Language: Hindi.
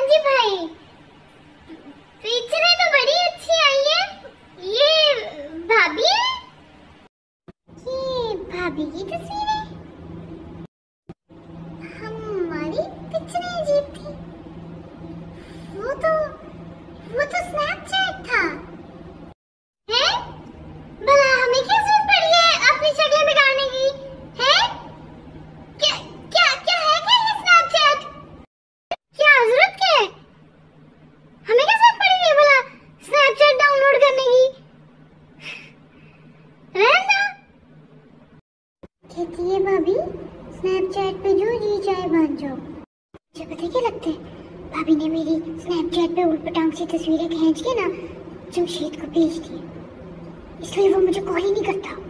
जी भाई, पिक्चरें तो बड़ी अच्छी आई है। ये भाभी है? ये भाभी की तस्वीर है? हमारी पिक्चरें अजीब थी। वो तो स्नैपचैट था। हैं? भला हमें क्या जरूरत पड़ी है अपनी शक्लें बिगाड़ने की? हैं? क्या क्या क्या है क्या ये स्नैपचैट? क्या जरूरत क्या है? हमें क्या जरूरत पड़ी है भला स्नैपचैट डाउनलोड करने की? रहना। कहती है भाभी, स्नैपचैट पे जो जी चाहे बन जाओ। मुझे पता क्या लगता है, भाभी ने मेरी स्नैपचैट पे उटपटांग सी तस्वीरें खींच के ना जमशेद को भेज दी, इसलिए वो मुझे कॉल ही नहीं करता।